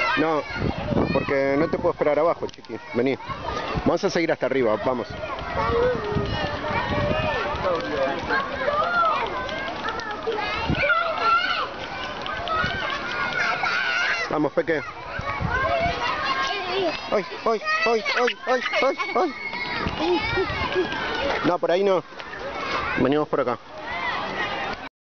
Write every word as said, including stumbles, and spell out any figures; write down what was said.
No, porque no te puedo esperar abajo, chiqui. Vení. Vamos a seguir hasta arriba, vamos. Vamos, Peque. ¡Ay, ay, ay, ay, ay, ay, ay! No, por ahí no. Venimos por acá.